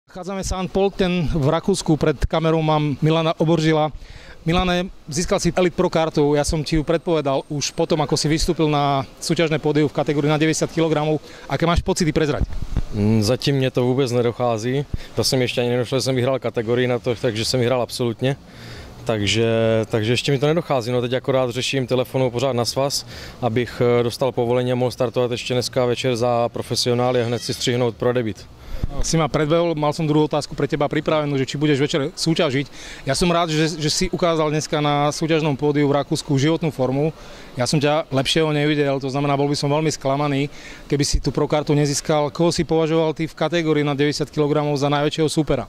Chádzame St. Pölten v Rakúsku, pred kamerou mám Milana Oboržila. Milane, získal si Elite Pro kartu, ja som ti ju predpovedal už potom, ako si vystúpil na súťažné pódiu v kategórii na 90 kg. Aké máš pocity, prezrať? Zatím mě to vůbec nedochází. To jsem ještě ani nedošel, že jsem vyhrál kategorii na to, takže jsem vyhrál absolutně. Takže ještě mi to nedochází, no teď akorát řeším telefonu pořád na svaz, abych dostal povolení a mohl startovat ještě dneska večer za profesionály a hned si střihnout pro debut. Si ma predbehol, mal som druhú otázku pre teba pripravenú, že či budeš večer súťažiť. Ja som rád, že si ukázal dneska na súťažnom pódiu v Rakúsku životnú formu. Ja som ťa lepšieho nevidel, to znamená, bol by som veľmi sklamaný, keby si tú pro kartu nezískal. Koho si považoval ty v kategórii na 90 kg za najväčšieho súpera?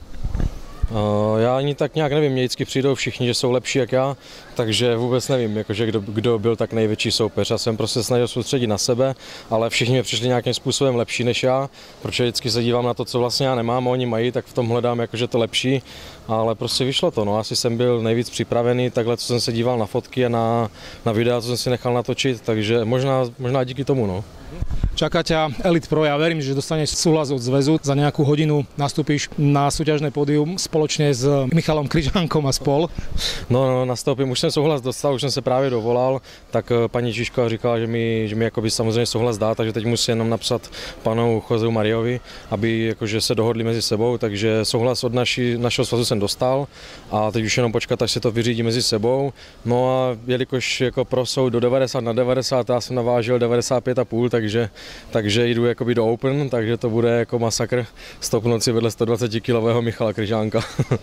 Já ani tak nějak nevím, mě vždycky přijdou všichni, že jsou lepší jak já, takže vůbec nevím, jakože kdo byl tak největší soupeř. Já jsem prostě snažil soustředit na sebe, ale všichni mi přišli nějakým způsobem lepší než já, protože vždycky se dívám na to, co vlastně já nemám a oni mají, tak v tom hledám jakože to lepší, ale prostě vyšlo to, no, asi jsem byl nejvíc připravený, takhle co jsem se díval na fotky a na videa, co jsem si nechal natočit, takže možná díky tomu, no. Čaká ťa Elite Pro, ja verím, že dostaneš súhlas od zväzu. Za nejakú hodinu nastúpiš na súťažné pódium spoločne s Michalom Kryžánkom a spol. No, nastoupím, už jsem souhlas dostal, už jsem se právě dovolal, tak paní Čižková říkala, že mi jakoby samozřejmě souhlas dá, takže teď musím jenom napsat panu Joseu Mariovi, aby jakože se dohodli mezi sebou, takže souhlas od našeho svazu jsem dostal a teď už jenom počkat, až se to vyřídí mezi sebou. No a jelikož jako pro jsou do 90 na 90, já jsem navážil 95,5, takže jdu jakoby do Open, takže to bude jako masakr stopnout si vedle 120-kilového Michala Kryžánka.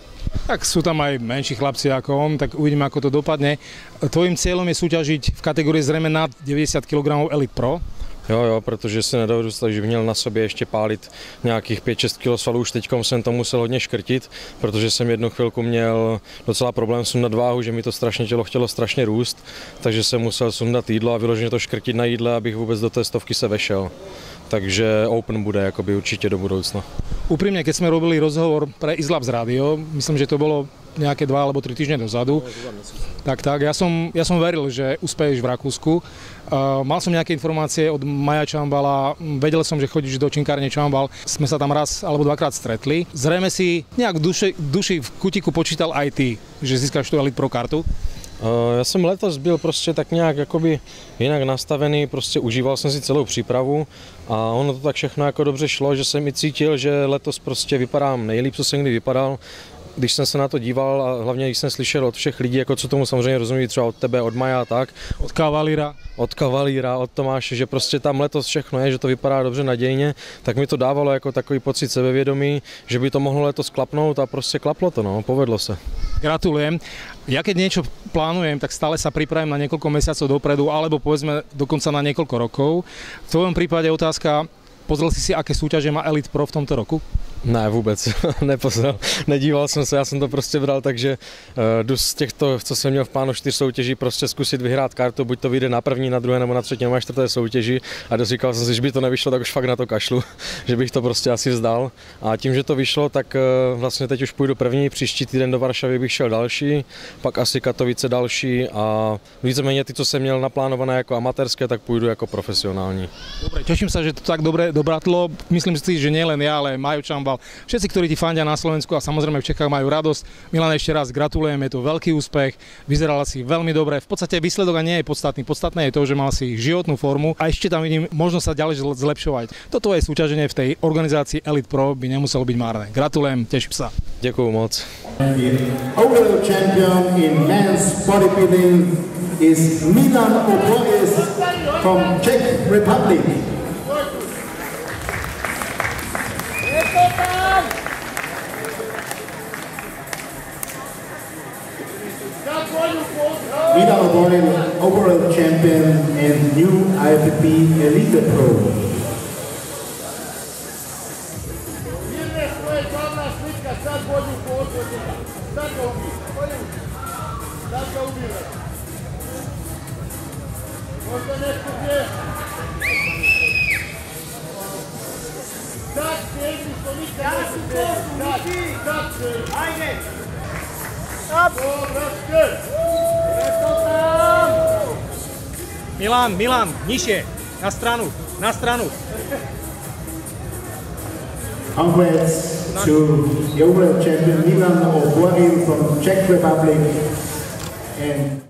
Tak sú tam aj menší chlapci ako on, tak uvidíme, ako to dopadne. Tvojím cieľom je súťažiť v kategórii zrejme nad 90 kg Elite Pro. Jo, protože si nedovedu, že bych měl na sobě ještě pálit nějakých 5-6 kg svalů, už teďkom jsem to musel hodně škrtit, protože jsem jednu chvilku měl docela problém sundat váhu, že mi to tělo chtělo strašně růst, takže jsem musel sundat jídlo a vyloženě to škrtit na jídle, abych vůbec do té stovky se vešel. Takže Open bude jakoby určitě do budoucna. Úprimne, keď sme robili rozhovor pre Islabs Radio, myslím, že to bolo nejaké 2 alebo 3 týždne dozadu. Tak, ja som veril, že uspeješ v Rakúsku. Mal som nejaké informácie od Maja Čambala, vedel som, že chodíš do činkárne Čambal. Sme sa tam raz alebo dvakrát stretli. Zrejme si nejak v duši v kutiku počítal aj ty, že získaš tú Elite Pro kartu. Já jsem letos byl prostě tak nějak jakoby jinak nastavený, prostě užíval jsem si celou přípravu a ono to tak všechno jako dobře šlo, že jsem i cítil, že letos prostě vypadám nejlíp, co jsem kdy vypadal. Když jsem se na to díval a hlavně když jsem slyšel od všech lidí, jako co tomu samozřejmě rozumí, třeba od tebe, od Maja a tak. Od Kavalíra, od Tomáše, že prostě tam letos všechno je, že to vypadá dobře nadějně, tak mi to dávalo jako takový pocit sebevědomí, že by to mohlo letos klapnout a prostě klaplo to, no, povedlo se. Gratulujem. Ja keď niečo plánujem, tak stále sa pripravím na niekoľko mesiacov dopredu, alebo povedzme dokonca na niekoľko rokov. V tvojom prípade otázka, pozrel si aké súťaže má Elite Pro v tomto roku? Ne, vůbec, nepozrel, nedíval jsem se, já jsem to prostě bral, takže jdu z těchto, co jsem měl v plánu 4 soutěží, prostě zkusit vyhrát kartu, buď to vyjde na první, na druhé nebo na třetí nebo na čtvrté soutěži a říkal jsem si, že by to nevyšlo, tak už fakt na to kašlu, že bych to prostě asi vzdal a tím, že to vyšlo, tak vlastně teď už půjdu první, příští týden do Varšavy bych šel další, pak asi Katovice další a víceméně ty, co jsem měl naplánované jako amatérské, tak půjdu jako profesionální. Dobre, teším sa, že to tak dobre dobratlo, myslím si, že nielen ja, ale Majo Čambal, všetci, ktorí ti fandia na Slovensku a samozrejme v Čechách majú radosť. Milan, ešte raz gratulujem, je to veľký úspech, vyzeral si veľmi dobre. V podstate výsledok nie je podstatný, podstatné je to, že mal si životnú formu a ešte tam vidím možnosť sa ďalej zlepšovať. Toto je súťaženie v tej organizácii Elite Pro by nemuselo byť márne. Gratulujem, teším sa. Ďakujem moc. Overall champion in men's bodybuilding is Milan Oboris from Czech Republic. Milan Oboris, overall champion and new IFBB Elite Pro. Milan, nižšie, na stranu. Congrats. to the overall champion Milan Obuaril from Czech Republic and